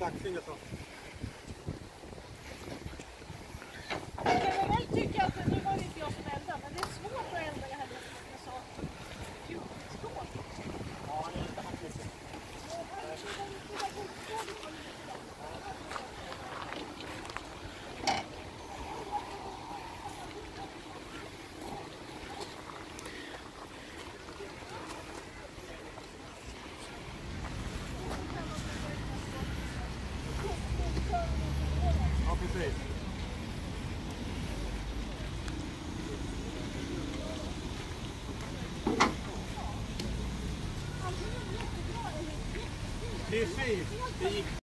laxing och så. Jag kan väl tycka att nu var det inte jag som eldade, men det är svårt att elda det här som jag sa. Jordstål. Ja, det är inte haft mycket. Ja, precis. Precis. Det gick